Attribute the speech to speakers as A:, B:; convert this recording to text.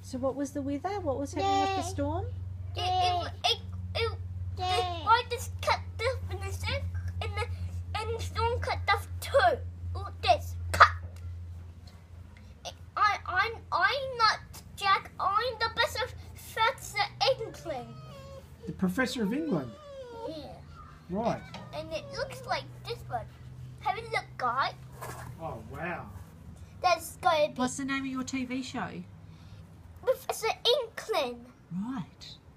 A: So what was the weather? What was happening with the storm?
B: I just cut this in the sink, and the storm cut off too. Look this, cut. I'm not Jack. I'm the best of Professor England.
C: The Professor of England.
B: Yeah.
C: Right.
B: And it looks like this one. Have a look, guys.
C: Oh, wow.
B: That's going to be
A: What's the name of your TV show?
B: Professor England.
A: Right.